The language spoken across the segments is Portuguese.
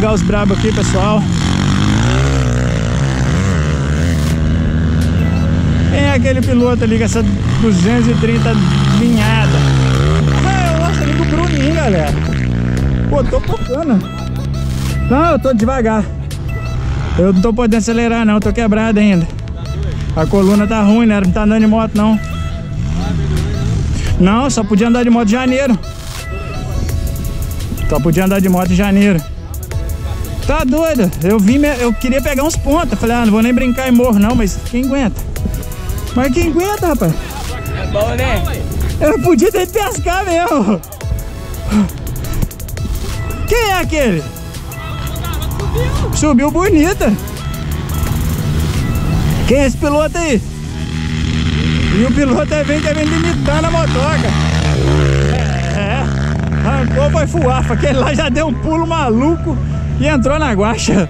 pegar os brabos aqui, pessoal. Quem é aquele piloto ali com essa 230 vinhada? É o nosso amigo Bruninho, galera. Pô, tô focando. Não, eu tô devagar. Eu não tô podendo acelerar não, tô quebrado ainda. A coluna tá ruim, né? Não tá andando de moto não. Não, só podia andar de moto em janeiro. Só podia andar de moto em janeiro. Tá doido? Eu queria pegar uns pontos. Falei, não vou nem brincar em morro não, mas quem aguenta? Mas quem aguenta, rapaz? É bom, né? Eu podia ter que pescar mesmo. Quem é aquele? Subiu bonita. Quem é esse piloto aí? E o piloto vem limitando a motoca. Arrancou, foi fuafa. Aquele lá já deu um pulo maluco e entrou na guacha.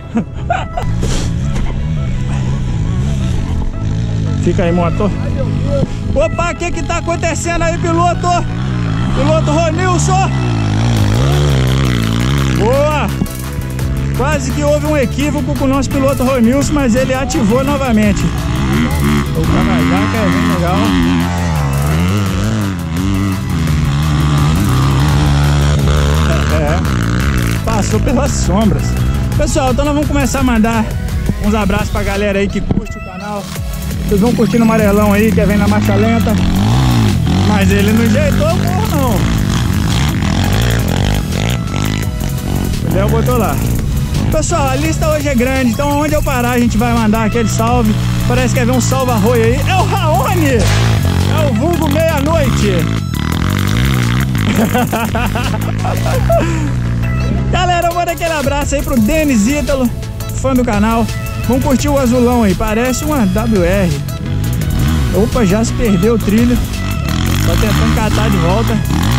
Fica aí, motor. Opa, o que tá acontecendo aí, piloto? Piloto Ronilson. Boa. Quase que houve um equívoco com o nosso piloto Ronilson, mas ele ativou novamente. O Cavajaca é bem legal. Passou pelas sombras. Pessoal, então nós vamos começar a mandar uns abraços pra galera aí que curte o canal. Vocês vão curtindo o amarelão aí, que vem na marcha lenta. Mas ele não ajeitou o morro não. O Léo botou lá. Pessoal, a lista hoje é grande, então onde eu parar a gente vai mandar aquele salve. Parece que vai ver um salva-arroio aí. É o Raoni! É o vulgo meia-noite. Galera, eu mando aquele abraço aí pro Denis Ítalo, fã do canal. Vamos curtir o azulão aí, parece uma WR. Opa, já se perdeu o trilho. Só tentando catar de volta.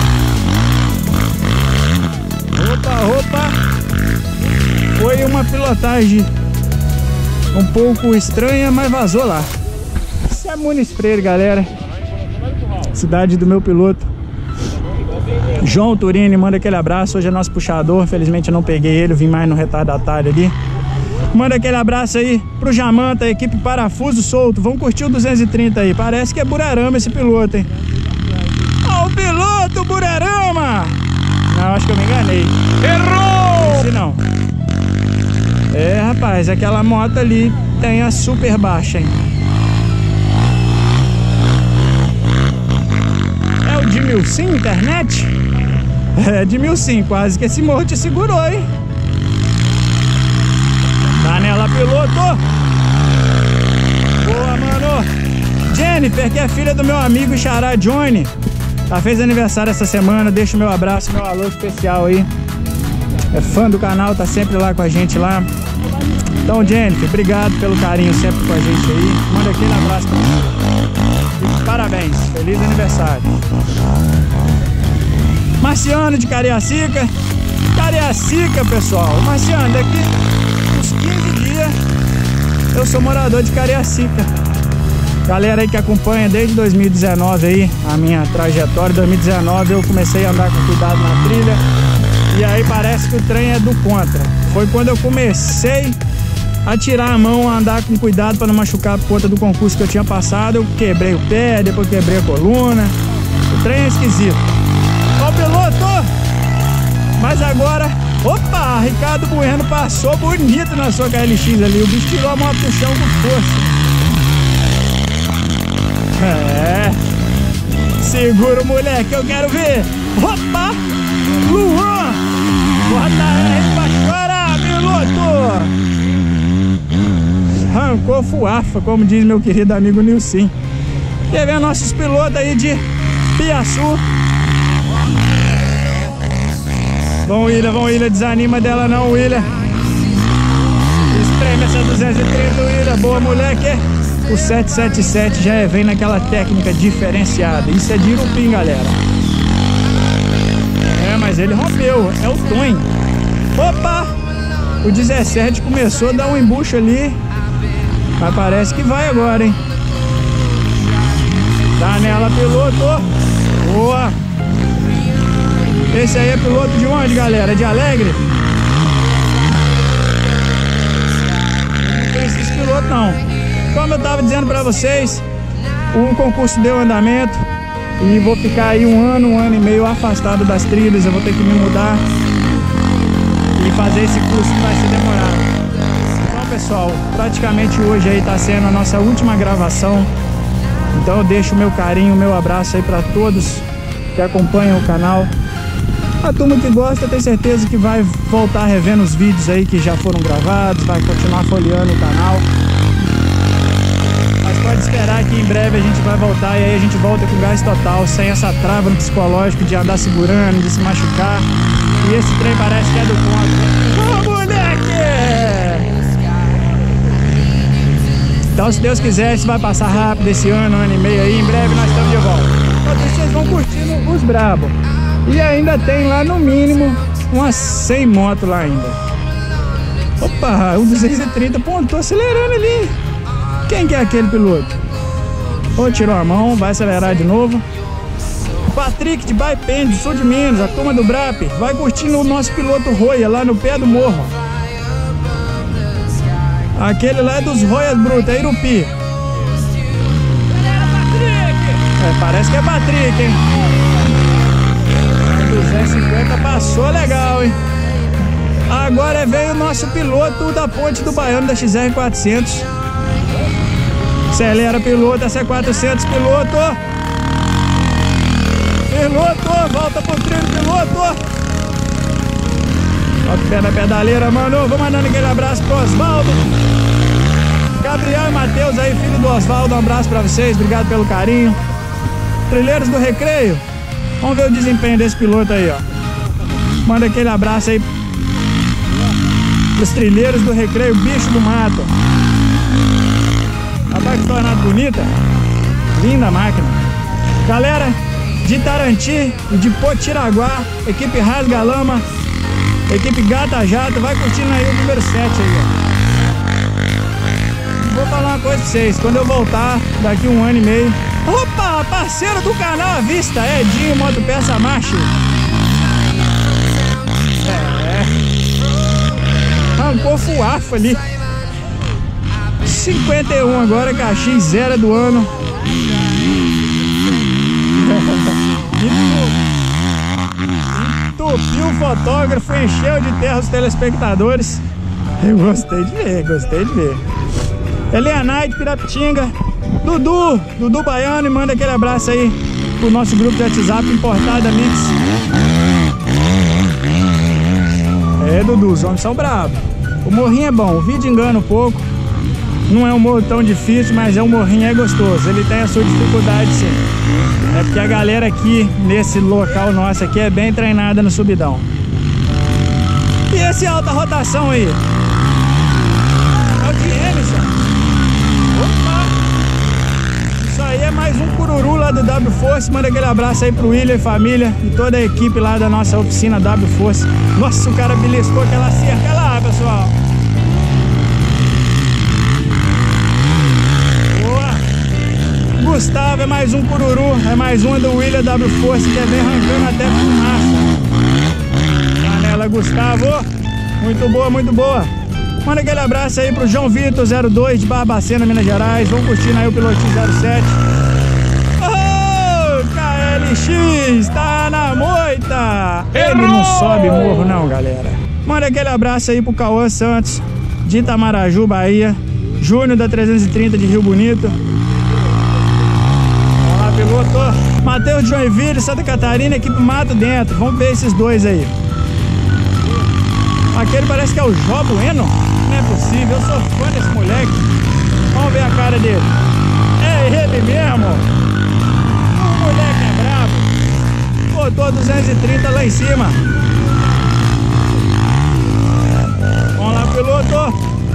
Opa. Foi uma pilotagem um pouco estranha, mas vazou lá. Isso é Muniz Freire, galera. Cidade do meu piloto João Turini, manda aquele abraço. Hoje é nosso puxador, infelizmente eu não peguei ele, eu vim mais no retardatário ali. Manda aquele abraço aí pro Jamanta, equipe Parafuso Solto. Vamos curtir o 230 aí, parece que é Burarama esse piloto, hein? Ó, o piloto Burarama! Não, acho que eu me enganei. Errou! Esse não. É, rapaz, aquela moto ali tem a super baixa, hein? É o de 1000 internet? É de 1000, quase que esse morro te segurou, hein? Tá nela, piloto! Boa, mano! Jennifer, que é filha do meu amigo Xará Johnny. Ela fez aniversário essa semana, deixa o meu abraço, meu alô especial aí. É fã do canal, tá sempre lá com a gente lá. Então, Jennifer, obrigado pelo carinho sempre com a gente aí. Manda aquele abraço pra você. E parabéns, feliz aniversário. Marciano de Cariacica. Cariacica, pessoal. Marciano, daqui uns 15 dias eu sou morador de Cariacica. Galera aí que acompanha desde 2019 aí a minha trajetória. Em 2019 eu comecei a andar com cuidado na trilha. E aí parece que o trem é do contra. Foi quando eu comecei a tirar a mão, a andar com cuidado para não machucar por conta do concurso que eu tinha passado. Eu quebrei o pé, depois quebrei a coluna. O trem é esquisito. Ó o piloto! Mas agora, opa, Ricardo Bueno passou bonito na sua KLX ali. O bicho tirou a moto do chão com força. É. Segura o moleque, eu quero ver. Opa! Luan! Bota R pra chorar, piloto! Arrancou fuafa, como diz meu querido amigo Nilson. Quer ver nossos pilotos aí de Piaçu? Vamos, William, desanima dela não, William. Espreme essa 230, William. Boa, moleque. O 777 já vem naquela técnica diferenciada. Isso é de Irupim, galera. É, mas ele rompeu. É o Tonho. Opa! O 17 começou a dar um embucho ali. Mas parece que vai agora, hein? Tá nela, piloto. Boa! Esse aí é piloto de onde, galera? De Alegre? piloto não. Como eu tava dizendo pra vocês, o concurso deu andamento e vou ficar aí um ano e meio afastado das trilhas. Eu vou ter que me mudar e fazer esse curso que vai ser demorado. Então, pessoal, praticamente hoje aí tá sendo a nossa última gravação. Então eu deixo o meu carinho, o meu abraço aí pra todos que acompanham o canal. A turma que gosta, tem certeza que vai voltar revendo os vídeos aí que já foram gravados, vai continuar folheando o canal. Mas pode esperar que em breve a gente vai voltar e aí a gente volta com gás total, sem essa trava no psicológico de andar segurando, de se machucar. E esse trem parece que é do contra. Ô, moleque! Então, se Deus quiser, isso vai passar rápido esse ano e meio aí. Em breve nós estamos de volta. Então, vocês vão curtindo os brabos. E ainda tem lá no mínimo umas 100 motos lá ainda. Opa, o 230 pontou acelerando ali. Quem que é aquele piloto? Ou tirou a mão, vai acelerar de novo. Patrick de Baipende, do sul de Minas, a turma do Brap. Vai curtindo o nosso piloto Roia lá no pé do morro. Aquele lá é dos Roias Brutas, é Irupi. Parece que é Patrick, hein? 250 passou legal, hein? Agora veio o nosso piloto da Ponte do Baiano da XR400. Acelera, piloto, essa é 400, piloto. Piloto, volta pro trilho, piloto. Bota o pé na pedaleira, mano. Vou mandando aquele abraço pro Osvaldo. Gabriel e Matheus aí, filho do Osvaldo. Um abraço pra vocês, obrigado pelo carinho. Trilheiros do Recreio. Vamos ver o desempenho desse piloto aí, ó. Manda aquele abraço aí pros trilheiros do Recreio, bicho do mato. Rapaz, que tornado bonita. Linda máquina. Galera de Taranti, de Potiraguá, equipe Rasga Lama, equipe Gata Jato, vai curtindo aí o número 7 aí, ó. Vou falar uma coisa pra vocês, quando eu voltar daqui um ano e meio. Opa, parceiro do canal à vista, Edinho Motopeça Marcha. Arrancou fuafa ali. 51 agora, Caxias 0 do ano. Entupiu o fotógrafo, encheu de terra os telespectadores. Eu gostei de ver, gostei de ver. Elianaide Pirapitinga, Dudu Baiano, e manda aquele abraço aí pro nosso grupo de WhatsApp, Importada Mix. Dudu, os homens são bravos. O morrinho é bom, o vídeo engana um pouco. Não é um morro tão difícil, mas um morrinho é gostoso. Ele tem a sua dificuldade, sim. É porque a galera aqui, nesse local nosso aqui, é bem treinada no subidão. E esse alta rotação aí? É o de Emerson. Opa! Isso aí é mais um cururu lá do W Force. Manda aquele abraço aí pro William e família e toda a equipe lá da nossa oficina W Force. Nossa, o cara beliscou aquela cerca lá, pessoal. Gustavo é mais um cururu, é mais uma do William W Force, que vem arrancando até fumaça. Canela Gustavo, muito boa, muito boa. Manda aquele abraço aí pro João Vitor 02 de Barbacena, Minas Gerais. Vamos curtindo aí o pilotinho 07. Oh, KLX, tá na moita. Ele não sobe morro não, galera. Manda aquele abraço aí pro Cauã Santos de Itamaraju, Bahia. Júnior da 330 de Rio Bonito. Piloto Matheus de Joinville, Santa Catarina, equipe Mato Dentro. Vamos ver esses dois aí. Aquele parece que é o Jó Bueno. Não é possível, eu sou fã desse moleque. Vamos ver a cara dele. É ele mesmo. O moleque é brabo. Botou 230 lá em cima. Vamos lá, piloto.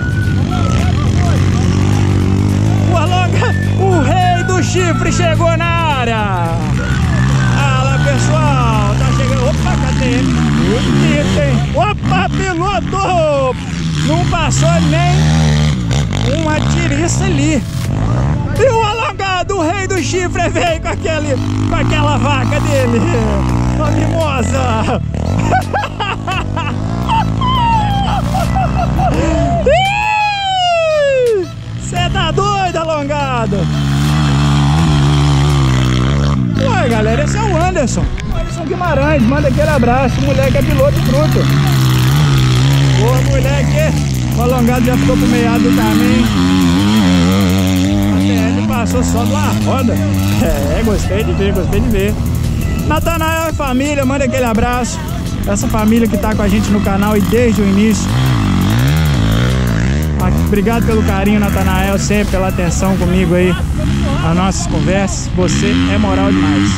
O Alonga, o rei do chifre chegou na área. Fala, pessoal, tá chegando. Opa, cadê ele? Bonito, hein? Opa, piloto! Não passou nem uma tiriça ali. E o alongado, o rei do chifre, veio com aquela vaca dele. Uma mimosa. Anderson Guimarães, manda aquele abraço. O moleque é piloto fruto. O moleque, o alongado já ficou pro meiado do caminho. Ele passou só de uma roda. Gostei de ver. Natanael e família, manda aquele abraço. Essa família que tá com a gente no canal e desde o início. Obrigado pelo carinho, Natanael, sempre pela atenção comigo aí, as nossas conversas. Você é moral demais.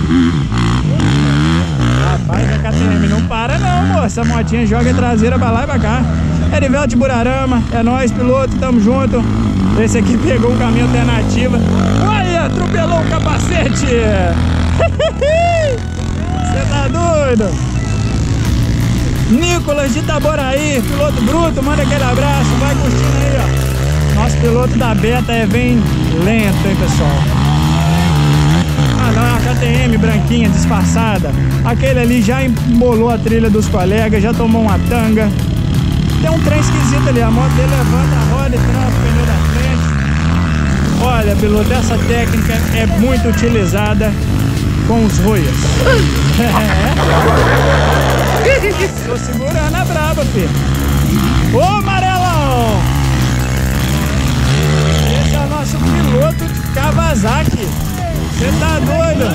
Rapaz, a KTM não para não, moça. A motinha joga em traseira pra lá e pra cá. Erivelto de Burarama, é nóis, piloto, tamo junto. Esse aqui pegou um caminho alternativo. Olha, atropelou o capacete. Você tá doido? Nicolas de Itaboraí, piloto bruto, manda aquele abraço, vai curtindo aí, ó. Nosso piloto da Beta bem lento, hein, pessoal. Ah não, é uma KTM branquinha, disfarçada. Aquele ali já embolou a trilha dos colegas, já tomou uma tanga. Tem um trem esquisito ali, a moto dele levanta a roda e trava o pneu da frente. Olha, piloto, essa técnica é muito utilizada com os roias. Tô segurando a braba, filho. Ô, amarelão! Esse é o nosso piloto Kawasaki. Você tá doido?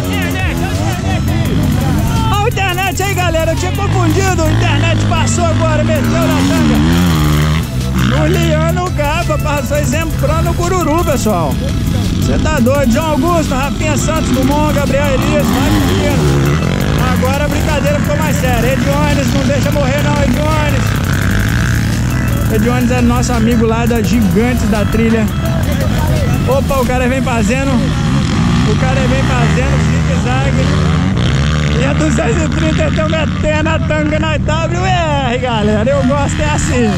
Ó, a internet aí, galera. Eu tinha confundido. A internet passou agora, meteu na tanga. Juliano Capa passou exemplo no Cururu, pessoal. Você tá doido? João Augusto, Rafinha Santos Dumont, Gabriel Elias, vai curtindo. Agora a brincadeira ficou mais séria. Ediones, não deixa morrer não, Ediones. Ediones é nosso amigo lá da Gigantes da Trilha. Opa, o cara vem fazendo zigue-zague. E a 230 estão metendo a tanga na WR, galera. Eu gosto, é assim.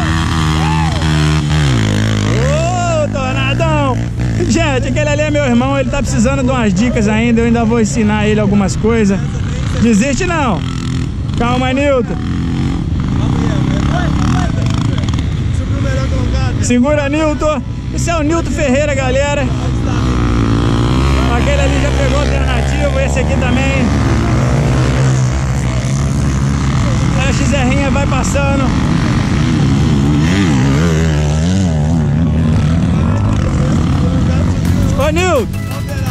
Ô, Tornadão. Gente, aquele ali é meu irmão, ele tá precisando de umas dicas ainda. Eu ainda vou ensinar ele algumas coisas. Desiste não. Calma, Nilton. Segura, Nilton. Esse é o Nilton Ferreira, galera. Aquele ali já pegou alternativo. Esse aqui também. A XRinha vai passando. Ô, Nilton.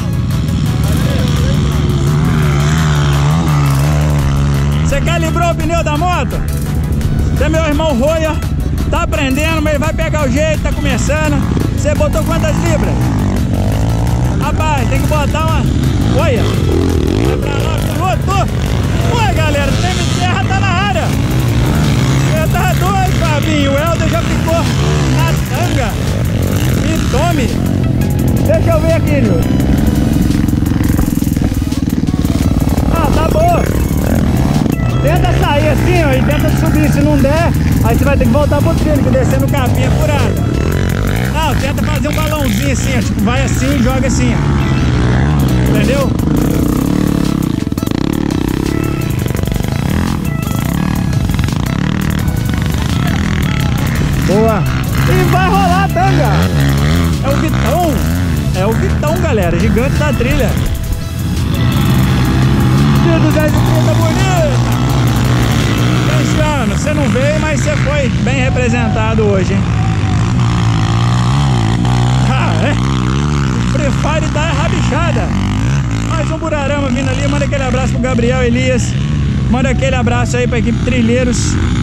Você calibrou o pneu da moto? Você, meu irmão Roia, tá aprendendo, mas ele vai pegar o jeito, tá começando. Você botou quantas libras? Rapaz, tem que botar uma... Olha! Vai pra lá, piloto! Oi, galera, tem de terra, tá na área! Você tá doido, Fabinho? O Helder já ficou na tanga! E tome! Deixa eu ver aqui, Nilton. Ah, tá boa! Tenta sair assim, ó, e tenta subir. Se não der, aí você vai ter que voltar pro trilho, que descer no capim é furado. Não, tenta fazer um balãozinho assim, ó, tipo, vai assim e joga assim, ó. Entendeu? Boa! E vai rolar a tanga! É o Vitão! É o Vitão, galera, gigante da trilha. 230 bonita! Cristiano, você não veio, mas você foi bem representado hoje, hein? Ah, é? Free Fire tá rabichada. Mais um Burarama vindo ali. Manda aquele abraço pro Gabriel Elias. Manda aquele abraço aí pra equipe Trilheiros.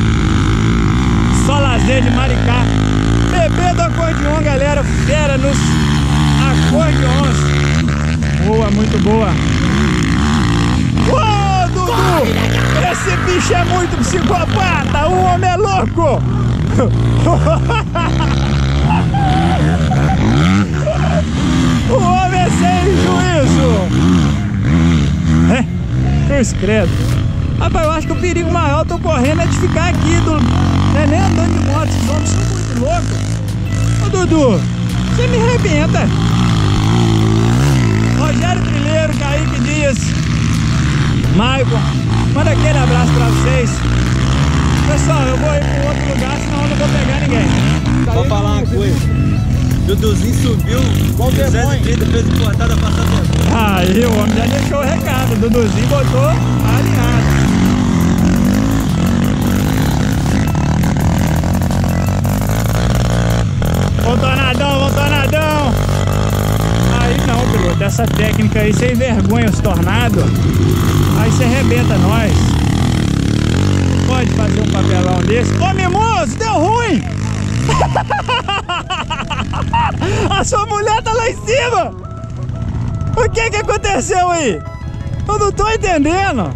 Só lazer de Maricá. Bebê do acordeon, galera. Fera nos acordeons. Boa, muito boa. Ô, Dudu! Esse bicho é muito psicopata! O homem é louco! O homem é sem juízo! É? Cruz credo! Rapaz, eu acho que o perigo maior eu tô correndo é de ficar aqui, não é nem andando de moto, esses homens são muito loucos! Ô, Dudu, você me arrebenta! Rogério Trilheiro, Kaique Dias, Maicon, manda aquele abraço pra vocês. Pessoal, eu vou ir para outro lugar, senão eu não vou pegar ninguém. Vou falar uma coisa. Duduzinho subiu, Qual demônio? 230 fez importada passar tempo. Aí, o homem já deixou o recado. O Duduzinho botou alinhado. Vamos tornadão. Aí não, piloto, essa técnica aí, sem vergonha os tornados, aí você arrebenta nós. Não pode fazer um papelão desse. Ô mimoso, deu ruim! A sua mulher tá lá em cima! O que aconteceu aí? Eu não tô entendendo.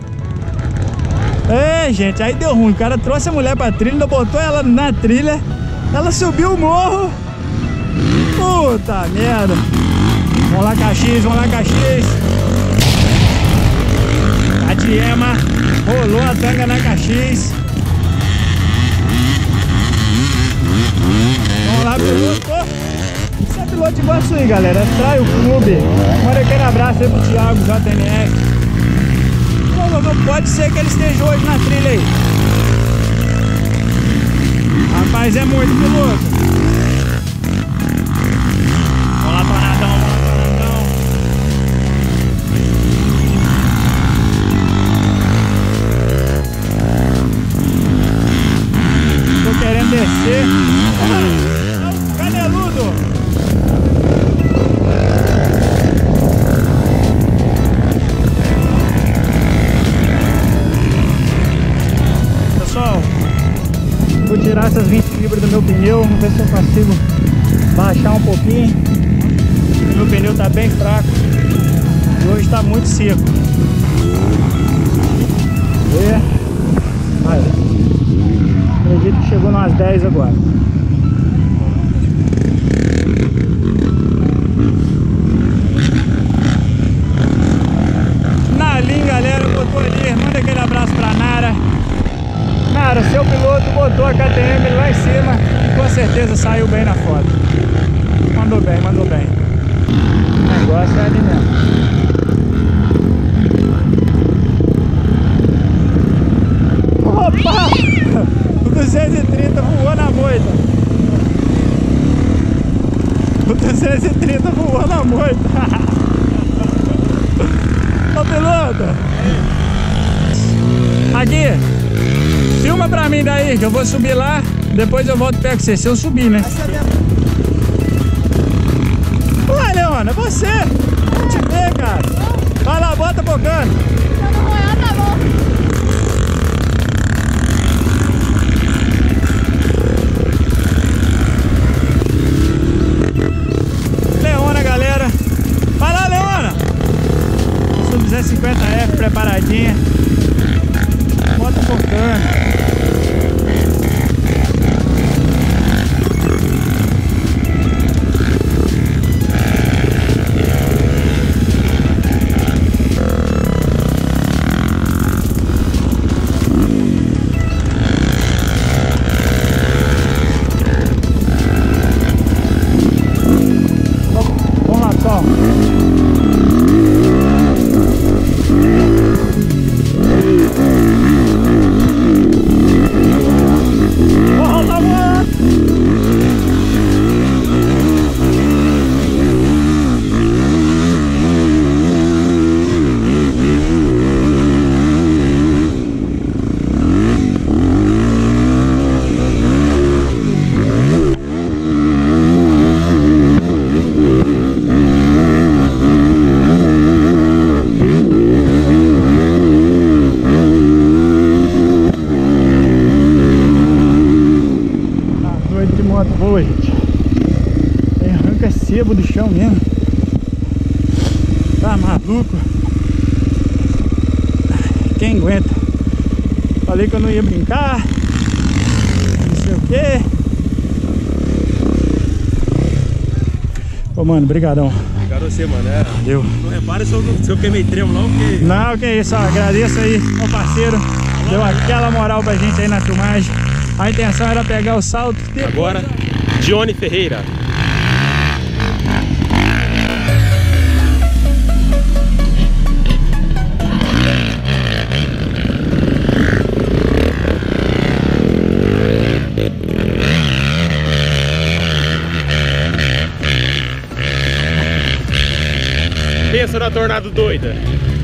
É, gente, aí deu ruim. O cara trouxe a mulher pra trilha, botou ela na trilha, ela subiu o morro. Puta merda. Vamos lá, Caxias, A Diema rolou a tanga na Caxias. Vamos lá, piloto. Você é piloto igual isso aí, galera. Trai o clube. Manda aquele abraço aí pro Thiago, JNF. Não pode ser que ele esteja hoje na trilha aí. Rapaz, é muito piloto. Vamos lá, tornadão. Tô querendo descer. Caneludo! Pessoal, vou tirar essas 20 libras do meu pneu, vamos ver se eu consigo baixar um pouquinho. Meu pneu tá bem fraco e hoje tá muito seco. Aí. Acredito que chegou nas 10 agora. Nalim, galera, botou ali. Manda aquele abraço pra Nara. Nara, seu piloto botou a KTM lá em cima e com certeza saiu bem na foto. Mandou bem. O negócio é ali mesmo. Opa! O 230 voou na moita. O 230 voou na moita. Ô piloto! Aqui! Filma pra mim daí, que eu vou subir lá. Depois eu volto perto de você, se eu subir, né? Ué, Leona, você! Vou te ver, cara! Vai lá, bota bocando! Tá bom. Leona, galera! Vai lá, Leona! Eu sou 250F preparadinha. Bota focando. Vamos lá, pessoal. Boa, gente. Ele arranca sebo do chão mesmo. Tá maluco? Quem aguenta? Falei que eu não ia brincar. Não sei o que. Ô, mano, brigadão. Obrigado a você, mano. Valeu. Não repare se eu queimei tremo não, porque... Não, que isso, ó, agradeço aí, meu parceiro. Deu aquela moral pra gente aí na filmagem. A intenção era pegar o salto. Agora, Johnny Ferreira. pensa na tornado doida?